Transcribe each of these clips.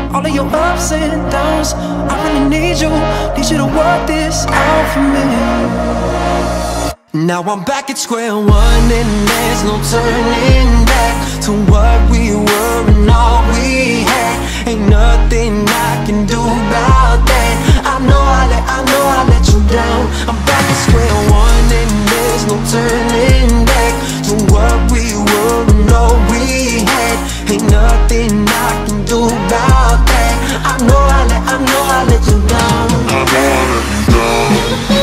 all of your ups and downs. I really need you to work this out for me. Now I'm back at square one and there's no turning back to what we were and all we had. Ain't nothing I can do about that. I know I let you down. I'm back at square one and there's no turning back to what we were and all we had. Ain't nothing I can do about that. I know I let you down. I know I let you down.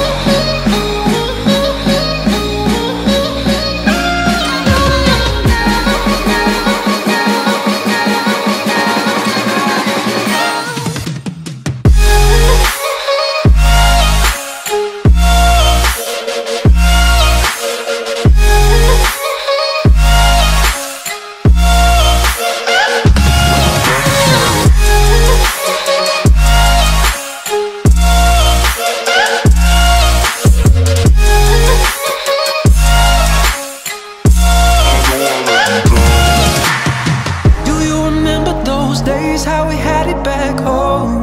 How we had it back home,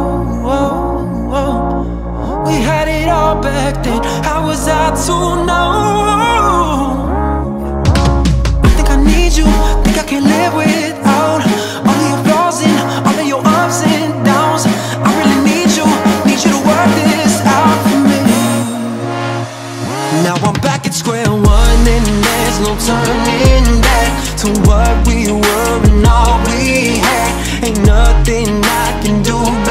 we had it all back then. How was I to know? I think I need you, think I can live without all of your flaws and all of your ups and downs. I really need you to work this out for me. Now I'm back at square one and there's no turning back to what we were and all we had. Ain't nothing I can do